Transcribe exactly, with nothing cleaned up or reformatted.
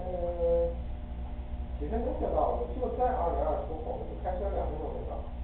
嗯，几分钟就到了，就在二零二出口，就开车两分钟就到。